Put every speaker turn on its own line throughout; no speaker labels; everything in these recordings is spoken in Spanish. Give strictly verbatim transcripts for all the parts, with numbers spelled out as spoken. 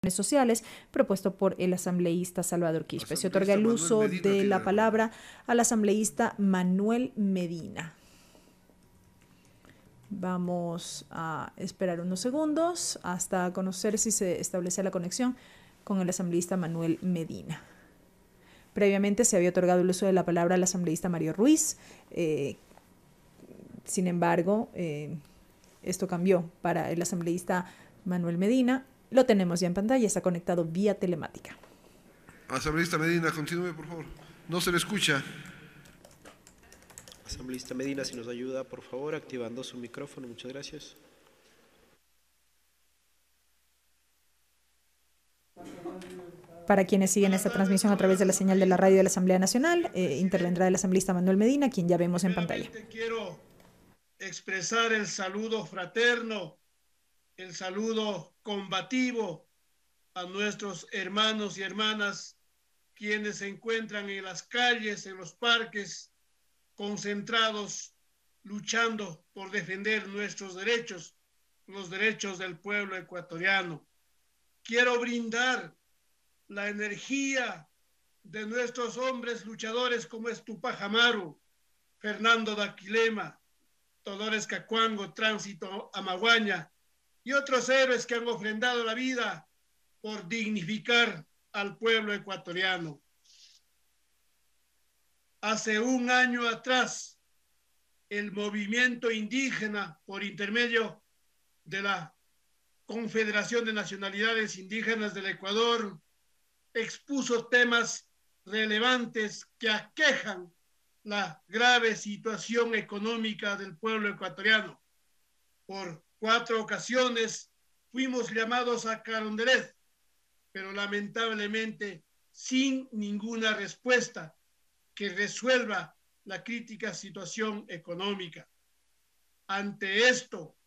sociales propuesto por el asambleísta Salvador Quispe. Se otorga el uso de la palabra al asambleísta Manuel Medina. Vamos a esperar unos segundos hasta conocer si se establece la conexión con el asambleísta Manuel Medina. Previamente se había otorgado el uso de la palabra al asambleísta Mario Ruiz. Eh, sin embargo, eh, esto cambió para el asambleísta Manuel Medina. Lo tenemos ya en pantalla, está conectado vía telemática.
Asambleísta Medina, continúe, por favor. No se le escucha.
Asambleísta Medina, si nos ayuda, por favor, activando su micrófono. Muchas gracias.
Para quienes siguen esta transmisión a través de la señal de la radio de la Asamblea Nacional, eh, intervendrá el asambleísta Manuel Medina, quien ya vemos en pantalla.
Quiero expresar el saludo fraterno, el saludo combativo a nuestros hermanos y hermanas quienes se encuentran en las calles, en los parques, concentrados, luchando por defender nuestros derechos, los derechos del pueblo ecuatoriano. Quiero brindar la energía de nuestros hombres luchadores como es Tupac Amaru, Fernando Daquilema, Dolores Cacuango, Tránsito Amaguaña y otros héroes que han ofrendado la vida por dignificar al pueblo ecuatoriano. Hace un año atrás, el movimiento indígena, por intermedio de la Confederación de Nacionalidades Indígenas del Ecuador, expuso temas relevantes que aquejan la grave situación económica del pueblo ecuatoriano. Por cuatro ocasiones fuimos llamados a Carondelet, pero lamentablemente sin ninguna respuesta que resuelva la crítica situación económica. Ante esto,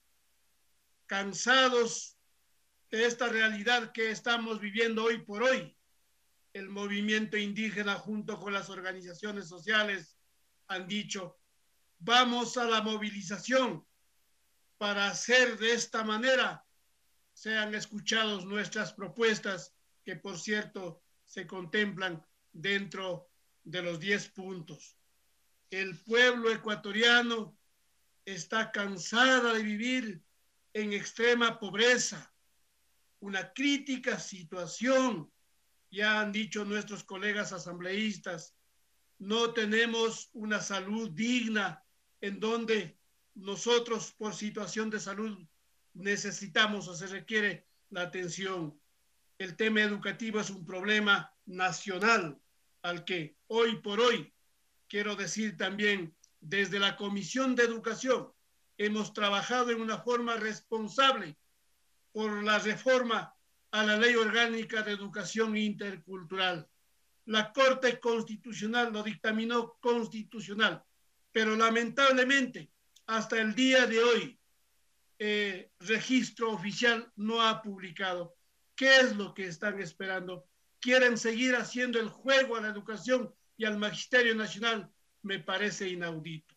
cansados de esta realidad que estamos viviendo hoy por hoy, el movimiento indígena junto con las organizaciones sociales han dicho, vamos a la movilización para hacer de esta manera sean escuchados nuestras propuestas, que por cierto se contemplan dentro de los diez puntos. El pueblo ecuatoriano está cansado de vivir en extrema pobreza, una crítica situación. Ya han dicho nuestros colegas asambleístas, no tenemos una salud digna en donde nosotros por situación de salud necesitamos o se requiere la atención. El tema educativo es un problema nacional al que hoy por hoy, quiero decir también, desde la Comisión de Educación hemos trabajado en una forma responsable por la reforma a la Ley Orgánica de Educación Intercultural. La Corte Constitucional lo dictaminó constitucional, pero lamentablemente hasta el día de hoy eh, registro oficial no ha publicado. ¿Qué es lo que están esperando? ¿Quieren seguir haciendo el juego a la educación y al Magisterio Nacional? Me parece inaudito.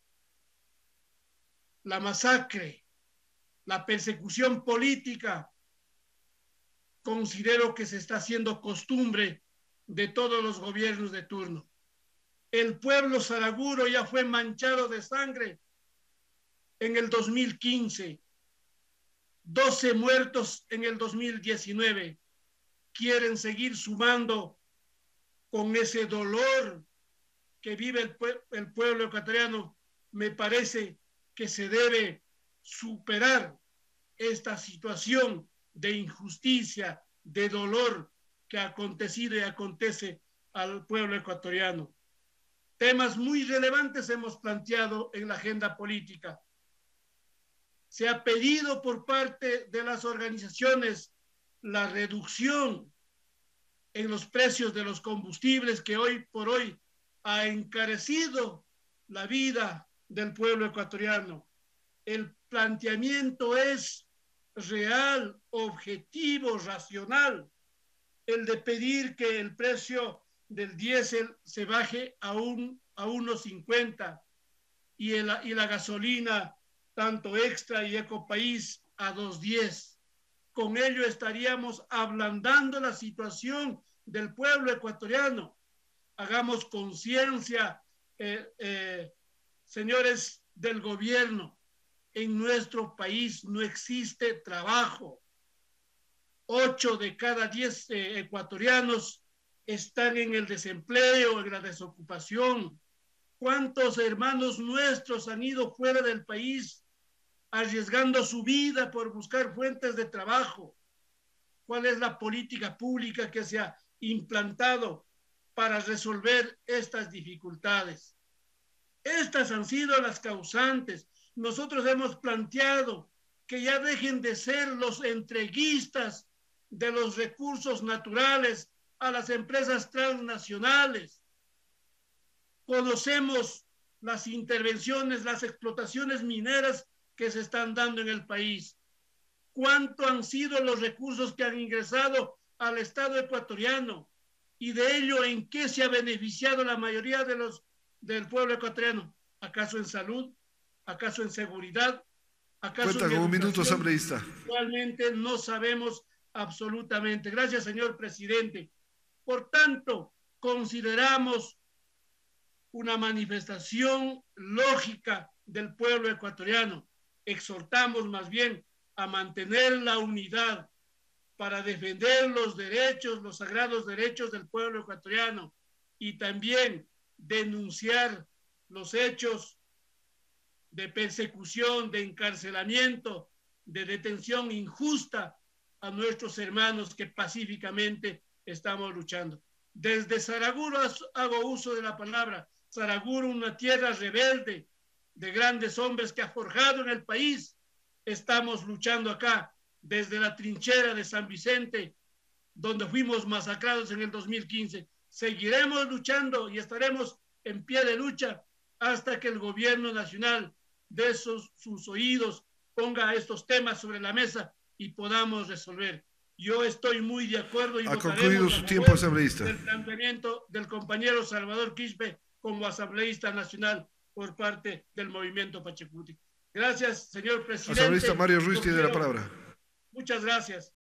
La masacre, la persecución política, considero que se está haciendo costumbre de todos los gobiernos de turno. El pueblo saraguro ya fue manchado de sangre en el dos mil quince, doce muertos en el dos mil diecinueve. Quieren seguir sumando con ese dolor que vive el, pue el pueblo ecuatoriano. Me parece que se debe superar esta situación de injusticia, de dolor que ha acontecido y acontece al pueblo ecuatoriano. Temas muy relevantes hemos planteado en la agenda política. Se ha pedido por parte de las organizaciones la reducción en los precios de los combustibles que hoy por hoy ha encarecido la vida del pueblo ecuatoriano. El planteamiento es real, objetivo, racional, el de pedir que el precio del diésel se baje a, un, a uno cincuenta y, y la gasolina, tanto extra y ecopaís, a dos diez. con ello estaríamos ablandando la situación del pueblo ecuatoriano. Hagamos conciencia, eh, eh, señores del gobierno, en nuestro país no existe trabajo. Ocho de cada diez eh, ecuatorianos están en el desempleo, en la desocupación. ¿Cuántos hermanos nuestros han ido fuera del país arriesgando su vida por buscar fuentes de trabajo? ¿Cuál es la política pública que se ha implantado para resolver estas dificultades? Estas han sido las causantes. Nosotros hemos planteado que ya dejen de ser los entreguistas de los recursos naturales a las empresas transnacionales. Conocemos las intervenciones, las explotaciones mineras que se están dando en el país. ¿Cuánto han sido los recursos que han ingresado al Estado ecuatoriano? Y de ello, ¿en qué se ha beneficiado la mayoría de los del pueblo ecuatoriano? ¿Acaso en salud? ¿Acaso en seguridad? ¿Acaso
Cuenta
en
con un minuto,
educación?
asambleísta.
Actualmente no sabemos absolutamente. Gracias, señor presidente. Por tanto, consideramos una manifestación lógica del pueblo ecuatoriano. Exhortamos más bien a mantener la unidad para defender los derechos, los sagrados derechos del pueblo ecuatoriano, y también denunciar los hechos de persecución, de encarcelamiento, de detención injusta a nuestros hermanos que pacíficamente estamos luchando. Desde Saraguro hago uso de la palabra. Saraguro, una tierra rebelde de grandes hombres que ha forjado en el país. Estamos luchando acá desde la trinchera de San Vicente, donde fuimos masacrados en el dos mil quince. Seguiremos luchando y estaremos en pie de lucha hasta que el gobierno nacional dé sus, sus oídos, ponga estos temas sobre la mesa y podamos resolver. Yo estoy muy de acuerdo y
ha concluido su tiempo, asambleísta.
El planteamiento del compañero Salvador Quispe como asambleísta nacional por parte del movimiento Pachacuti. Gracias, señor presidente.
Asambleísta Mario Ruiz tiene la palabra.
Muchas gracias.